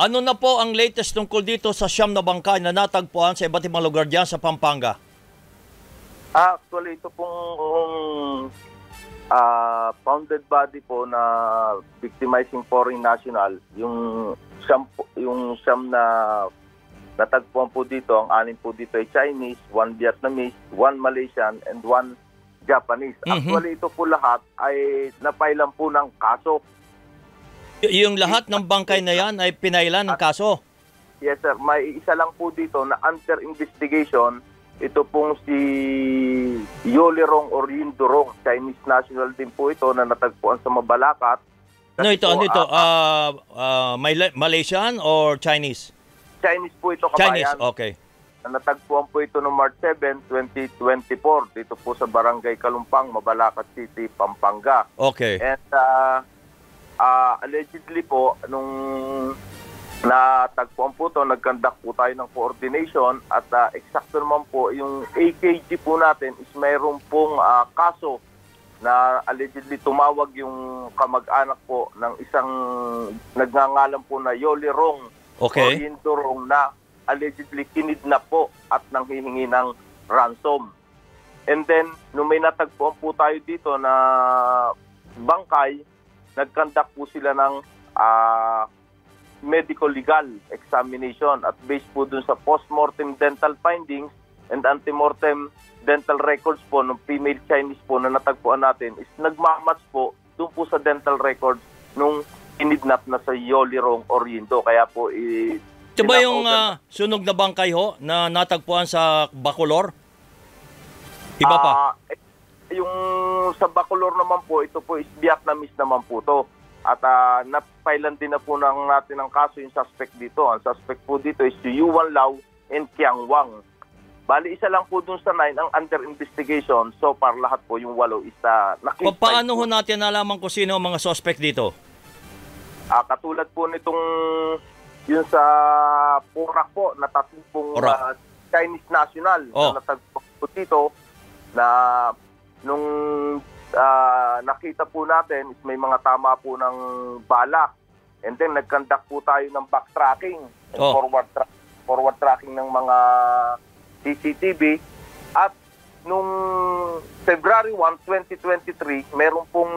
Ano na po ang latest tungkol dito sa siyam na bangkay na natagpuan sa iba't ibang lugar dyan sa Pampanga? Actually, ito pong founded body po na victimizing foreign national, yung siyam na natagpuan po dito, ang 6 po dito ay Chinese, 1 Vietnamese, 1 Malaysian, and 1 Japanese. Actually, ito po lahat ay napailan po ng kaso. Yung lahat ng bangkay na yan ay pinailan ng kaso? Yes, sir. May isa lang po dito na under investigation. Ito pong si Yolirong or Yindurong. Chinese national din po ito na natagpuan sa Mabalacat. Ano ito? Malaysian or Chinese? Chinese po ito, kabayan. Chinese, okay. Natagpuan po ito noong March 7, 2024. Dito po sa Barangay Kalumpang, Mabalacat City, Pampanga. Okay. And allegedly po, nung natagpuan po ito, nag-conduct po tayo ng coordination at eksakto naman po, yung AKG po natin is mayroon pong kaso na allegedly tumawag yung kamag-anak po ng isang nagngangalan po na Yolirong o Yindurong na allegedly kinidnap po at nanghihingi ng ransom. And then, nung may natagpuan po tayo dito na bangkay, nag-conduct po sila ng medical-legal examination at based po dun sa post-mortem dental findings and antemortem dental records po ng female Chinese po na natagpuan natin is nagmamatch po dun po sa dental records nung kinidnap na sa Yolirong or Yindo. Kaya po ito ba yung sunog na bangkay ho na natagpuan sa Bacolor? Iba pa? Yung sa Bacolor naman po, ito po is Vietnamese naman po to. At napailan din na po natin ang kaso yung suspect dito. Ang suspect po dito is si Yuan Lau and Kiang Wang. Bali, isa lang po dun sa 9 ang under investigation. So far, lahat po yung 8 is nakita. Paano ho natin nalaman kung sino ang mga suspect dito? Katulad po nitong yun sa Porac po, na tatlong pong Chinese national na natagpo po dito na nung nakita po natin is may mga tama po ng balak. And then nag-conduct po tayo ng backtracking and forward tracking ng mga CCTV. At nung February 1, 2023, meron pong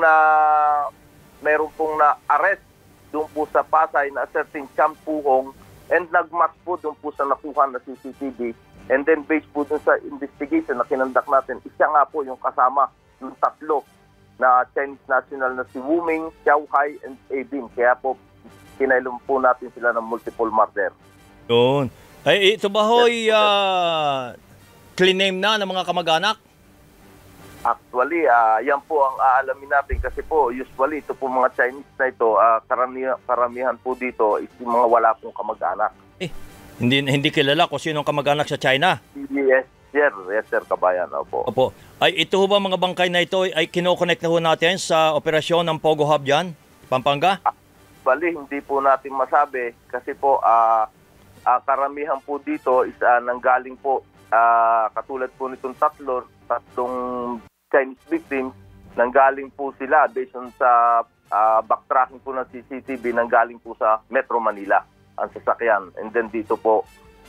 na arrest doon po sa Pasay na certain Champ Puhong and nag-match po doon po sa nakuha na CCTV. And then based po doon sa investigation na kinandak natin, isa nga po yung kasama yung tatlo na Chinese national na si Wu Ming, Xiao Hai, and Abin. Kaya po kinailom po natin sila ng multiple murder. Yun. Ay, ito ba ho'y clean name na ng mga kamag-anak? Actually, yan po ang aalamin natin kasi po usually ito po mga Chinese na ito, karamihan po dito is yung mga wala pong kamag-anak. Hindi kilala kung sino ang kamag-anak sa China? Yes, sir, kabayan. Opo. Ay, ito ho ba mga bangkay na ito ay kinoconnect na ho natin sa operasyon ng Pogo Hub dyan, Pampanga? Bali, hindi po natin masabi kasi po karamihan po dito is nanggaling po katulad po nitong tatlong Chinese victims, nanggaling po sila based on sa backtracking po ng CCTV, nanggaling po sa Metro Manila ang sasakyan. And then dito po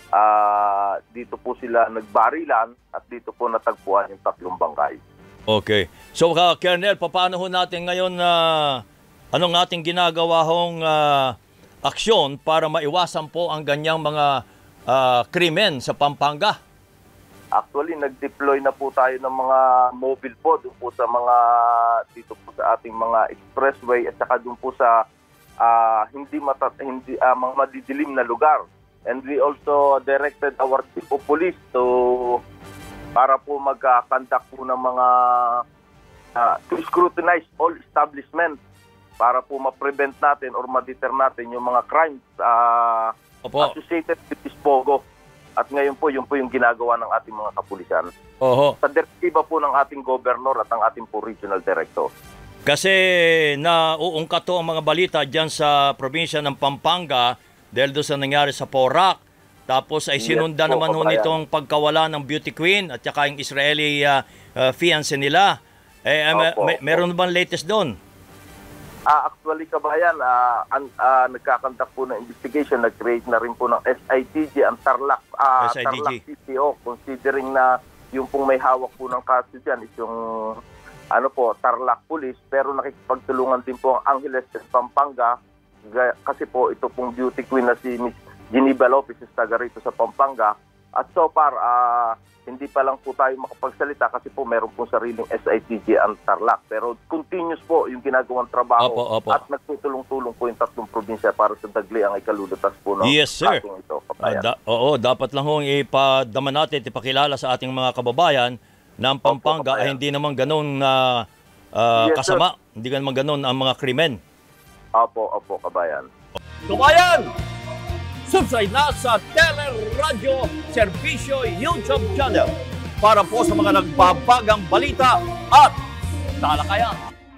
sila nagbarilan at dito po natagpuan yung tatlong bangkay. Okay. So, Colonel, paano ho natin ngayon anong ating ginagawa hong aksyon para maiwasan po ang ganyang mga krimen sa Pampanga? Actually, nag-deploy na po tayo ng mga mobile po doon po sa dito po sa ating mga expressway at saka doon po sa mga madidilim na lugar. And we also directed our chief of police para po mag-conduct po ng mga to scrutinize all establishments para po ma-prevent natin or ma-deter natin yung mga crimes associated with this Pogo. At ngayon po, yun po yung ginagawa ng ating mga kapulisan. Sa direktiba po ng ating governor at ang ating po regional director. Kasi nauungkat to ang mga balita dyan sa probinsya ng Pampanga dahil doon sa nangyari sa Porac. Tapos ay sinunda naman ho nitong pagkawala ng beauty queen at saka yung Israeli fiancé nila. Meron bang latest doon? Actually, kabayan, nagkakandak po ng investigation, nag-create na rin po ng SITG, ang Tarlac PCO, considering na yung pong may hawak po ng kaso dyan is yung Tarlac Police, pero nakikipagtulungan din po ang Angeles Pampanga, kasi po ito pong beauty queen na si Miss Geneva Lopez is taga rito sa Pampanga. At so far, hindi pa lang po tayo makapagsalita kasi po meron pong sariling SITG ang Tarlac. Pero continuous po yung ginagawang trabaho Opo. at nagtutulong-tulong po yung 3 probinsya para sa dagli ang ikalulutas po ng Yes, sir. ating ito. Dapat lang hong ipadama natin, ipakilala sa ating mga kababayan na ang Pampanga ay hindi naman ganun na kasama. Hindi naman ganun ang mga krimen. Opo, kabayan. Kabayan! Subscribe na sa Teleradyo Serbisyo YouTube channel para po sa mga nagbabagang balita at talakayan.